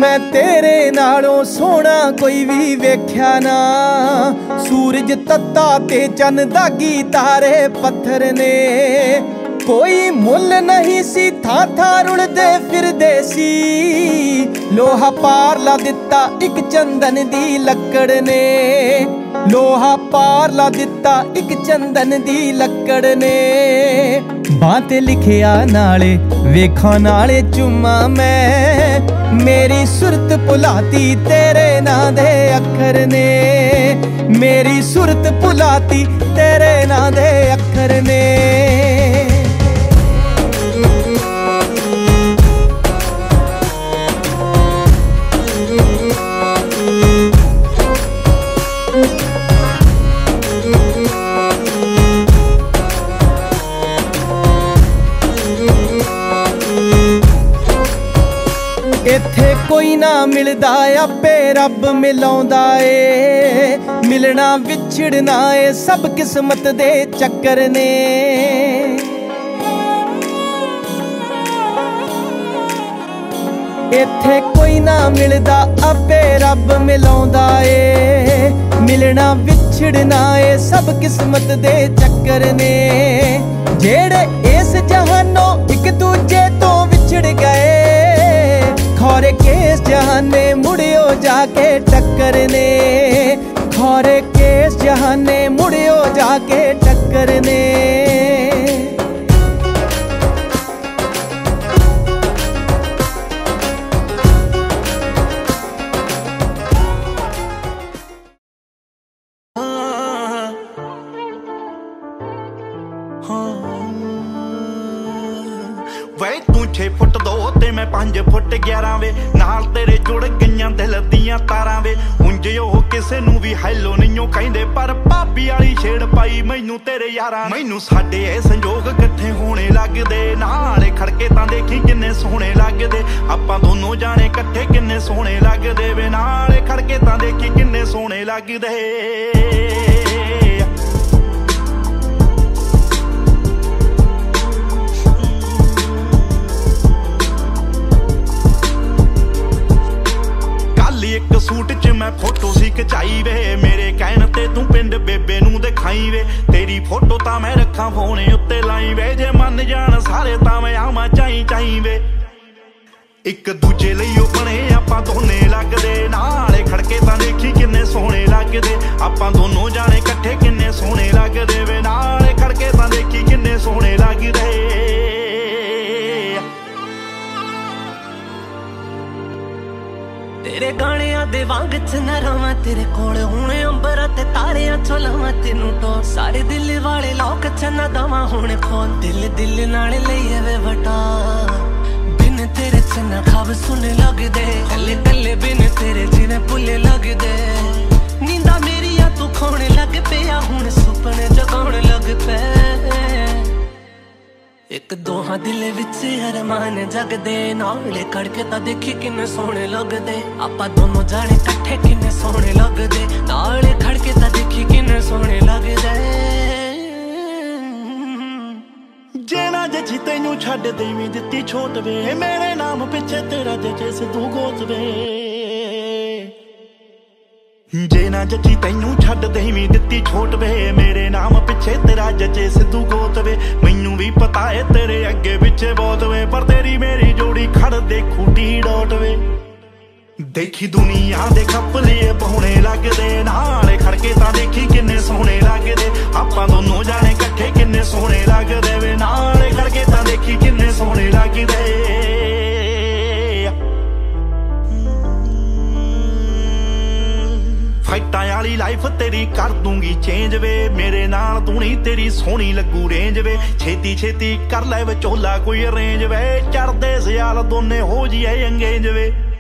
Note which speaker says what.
Speaker 1: मैं तेरे नालों सोहना कोई भी वेख्या ना। सूरज तत्ता ते चन दागी तारे पत्थर ने। कोई मुल नहीं सी था रुलदे फिरदे सी। लोहा पार ला दिता एक चंदन दी लकड़ ने। लोहा पार ला दिता एक चंदन दी लकड़ ने। बां ते लिखिया नाले वेखां नाले चुम्मा मैं। मेरी सुरत भुलाती तेरे नां दे अखर ने। मेरी सुरत भुलाती तेरे नां दे अखर ने। इत्थे कोई ना मिलदा आपे रब मिलाउंदा ए। मिलना विछड़ना ए सब किस्मत दे चक्कर ने। इत्थे कोई ना मिलदा आपे रब मिलाउंदा ए। मिलना विछड़ना ए सब किस्मत दे चक्कर ने। जेड़े इस जहानों एक दूजे तो विछड़ गए। खौरे केस जहाने मुड़ियो जाके टक्कर ने। खौरे केस जहाने मुड़ियो जाके टक्कर ने।
Speaker 2: वे तू 6 फुट 2 ते मैं 5 फुट 11 वे। नाल तेरे जुड़ गईयां दिल दियां तारां वे। उंज ओह किसे नू भी हैलो नहीं कहिंदे पर भाभी वाली छेड़ पाई मैनू तेरे यारां। मैनू साडे ए संजोग इकट्ठे होने लगदे। नाले खड़के तां देखी किन्ने सोहणे लगदे। आपां दोनों जाने इकट्ठे किन्ने सोहणे लगदे वे। नाले खड़के तां देखी किन्ने सोहणे लगदे। एक सूट च मैं फोटो सी खचाई वे। मेरे कहण ते तू पिंड बेबे नू दिखाई वे। तेरी फोटो तां मैं रखा फोने उत्ते लाई वे। जे मन जान सारे तां मैं आवां चाई चाई वे। एक दूजे लई ओ बने आपां दोने लगदे। नाले खड़के तां देखी किन्ने सोहणे लगदे। आपां दोनों जाने इकट्ठे किन्ने सोहणे लगदे वे। नाले खड़के तां देखी किन्ने सोहणे लगदे।
Speaker 3: तेरे गाणियां दे वांग च न रवां तेरे कोल हुणे अंबरां ते तारियां चो लावां तेनू टोर। सारे दिल वाले लोक च न दवां हुणे खोल। दिल दिल नाल लईए वे वटा। बिन तेरे च न खाब सुने लगदे। कल्ले कल्ले बिन तेरे जिने भुल्ले लगदे। नींदा मेरिया तू खोने लग पिया हुण सुपने जगाउण लग पे। एक दोहां दिल विच अरमान जगदे। नाले खड़के तां देखी किन्ने सोहणे लगदे। आपां दोनों जाने इकट्ठे किन्ने सोहणे लगदे। नाले खड़के तां देखी किन्ने सोहणे लगदे।
Speaker 2: जे ना जची तैनू छड्ड देवी दित्ती छोट वे। मेरे नाम पिछे तेरा जचे सिद्धू गोत वे। जे ना जची तैनू छड्ड देवी दित्ती छोट वे। मेरे नाम पिछे तेरा जचे सिद्धू गोत वे। मैनू भी पता है तेरे अगे पिछे बहुत वे। पर तेरी मेरी जोड़ी खड़ दे खूटी डोट वे। देखी दुनिया दे खपलिए पहुने लगदे। नाले खड़के तां देखी किन्ने सोहणे लगदे। आपां दोनों जाने इकट्ठे किन्ने सोहणे लगदे वे। नाले खड़के तां देखी किन्ने सोहणे लगदे। फाइटां वाली लाइफ तेरी कर दूंगी चेंज वे। मेरे नाल तू नहीं तेरी सोहनी लगू रेंज वे। छेती छेती कर ले विचोला कोई अरेंज वे। चढ़दे सियाल दोने हो जिए अंगेज वे।